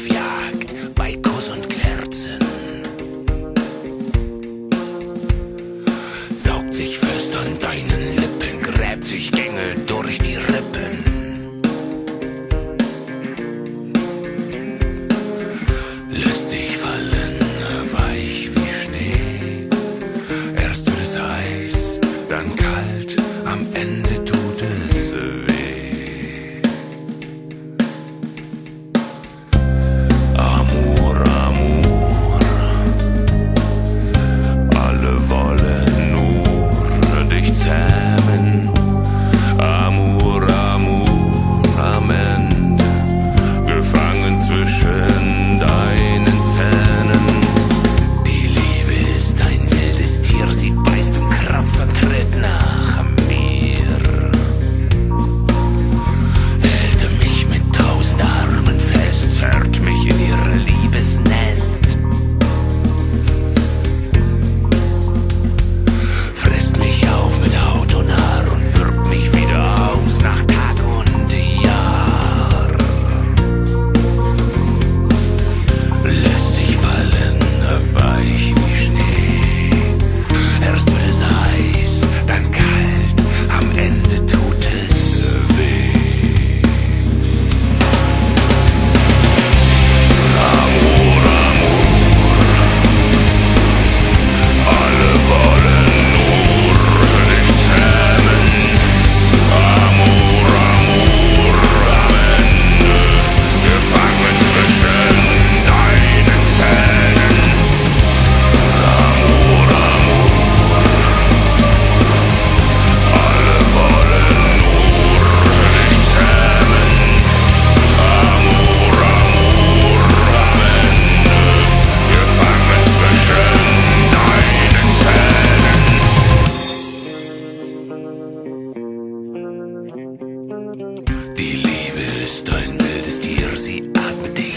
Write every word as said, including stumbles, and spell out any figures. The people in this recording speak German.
auf Jagd bei Kuss und Kerzen. Saugt sich fest an deinen Lippen, gräbt sich Gänge durch die Rippen. Lässt dich fallen, weich wie Schnee. Erst wird es heiß, dann kalt, am Ende tut es weh. Amor, Amor, alle wollen nur dich zähmen. Amor, Amor, am Ende gefangen zwischen deinen Zähnen. Die Liebe ist ein wildes Tier, sie beißt und kratzt und tritt nach mir. Hält mich mit tausend Armen fest, zerrt mich in ihr Liebesnest. Frisst mich auf mit Haut und Haar und wirkt mich wieder aus nach Tag und Jahr. Lässt sich fallen, weich wie Schnee. Erst wird es heiß, dann kalt, am Ende tut es weh. Amor, Amor, alle wollen nur dich zähmen. Amor, Amor, am Ende gefangen zwischen deinen Zähnen. Amor, Amor, alle wollen nur dich zähmen. Amor, Amor, am Ende gefangen zwischen deinen Zähnen. Die Liebe ist ein wildes Tier, sie atmet dich